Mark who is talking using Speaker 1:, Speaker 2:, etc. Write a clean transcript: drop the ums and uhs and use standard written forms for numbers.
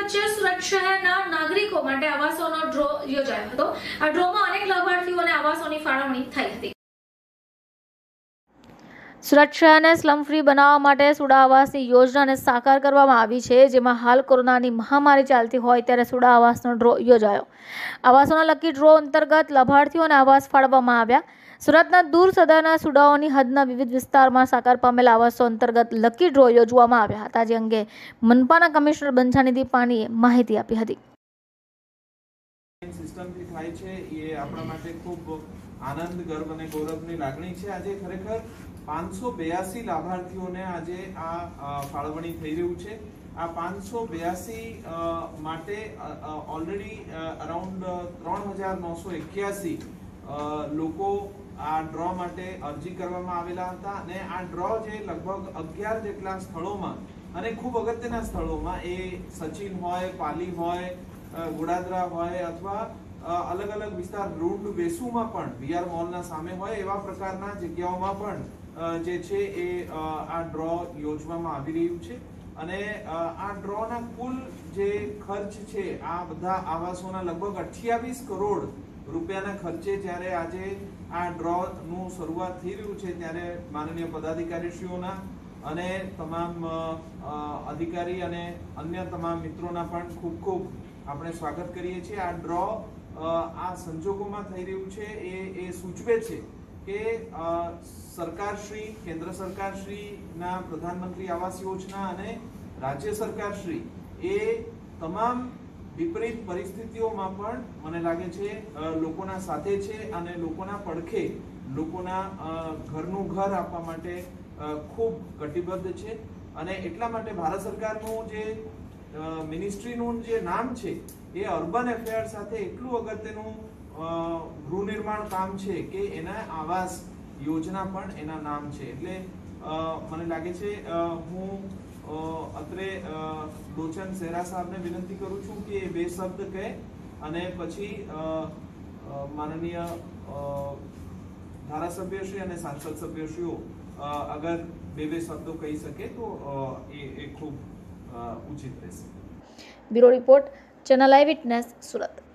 Speaker 1: વચ્ચે સુરત શહેરના નાગરિકો માટે આવાસોનો ડ્રો યોજાયો હતો। આ ડ્રોમાં અનેક લાભાર્થીઓને આવાસોની ફાળવણી થઈ હતી। સુરત શહેરને સ્લમ ફ્રી બનાવવા માટે સુડા આવાસની યોજનાને સાકાર કરવામાં આવી છે, જેમાં હાલ કોરોનાની મહામારી ચાલતી હોય ત્યારે સુડા આવાસનો ડ્રો યોજાયો। આવાસોના લકી ડ્રો અંતર્ગત લાભાર્થીઓને આવાસ ફાળવવામાં આવ્યા। સુરતના દૂર સદાના સુડાઓની હદના વિવિધ વિસ્તારમાં સાકાર પામેલા આવાસો અંતર્ગત લકી ડ્રો યોજવામાં આવ્યા હતા, જે અંગે મનપાના કમિશનર બંછાનિધિ પાણીએ માહિતી આપી હતી।
Speaker 2: સિસ્ટમથી થાય છે એ આપણા માટે ખૂબ આનંદ, ગર્વ અને ગૌરવની લાગણી છે। આજે ખરેખર 582 લાભાર્થીઓને આજે આ ફાળવણી થઈ રહ્યું છે। આ 582 માટે ઓલરેડી અરાઉન્ડ 3981 લોકો આ ડ્રો માટે અરજી કરવામાં આવેલા હતા અને આ ડ્રો જે લગભગ 11 જેટલા સ્થળોમાં અને ખૂબ અગત્યના સ્થળોમાં, એ સચિન હોય, પાલી હોય, ગોડાદરા હોય અથવા અલગ અલગ વિસ્તાર રૂડ વેસુમાં પણ વીઆર મોલના સામે હોય એવા પ્રકારના જગ્યાઓમાં પણ જે છે એ આ ડ્રો યોજવામાં આવી રહ્યું છે। અને આ ડ્રોના કુલ જે ખર્ચ છે, આ બધા આવાસોના લગભગ 28 કરોડ રૂપિયાના ખર્ચે જ્યારે આજે આ ડ્રોનું શરૂઆત થઈ રહ્યું છે, ત્યારે માનનીય પદાધિકારીશ્રીઓના અને તમામ અધિકારી અને અન્ય તમામ મિત્રોના પણ ખૂબ ખૂબ આપણે સ્વાગત કરીએ છીએ। આ ડ્રો આ સંજોગોમાં થઈ રહ્યું છે એ સૂચવે છે કે સરકારશ્રી, કેન્દ્ર સરકારશ્રીના પ્રધાનમંત્રી આવાસ યોજના અને રાજ્ય સરકારશ્રી એ તમામ વિપરીત પરિસ્થિતિઓમાં પણ મને લાગે છે લોકોના સાથે છે અને લોકોના પડખે લોકોના ઘરનું ઘર આપવા માટે ખૂબ કટિબદ્ધ છે। અને એટલા માટે ભારત સરકારનું જે મિનિસ્ટ્રીનું જે નામ છે એ અર્બન એફેર સાથે એટલું અગત્યનું ગૃહ નિર્માણ કામ છે કે એના આવાસ યોજના પણ એના નામ છે। એટલે મને લાગે છે હું અત્રે લોચન સેરા સાહેબને વિનંતી કરું છું કે એ બે શબ્દ કહે અને પછી માનનીય ધારાસભ્યશ્રી અને સાંસદ સભ્યશ્રીઓ અગર બે શબ્દો કહી શકે તો એ ખૂબ ઉચિત રહેશે।
Speaker 1: Bureau report, channel eyewitness, Surat.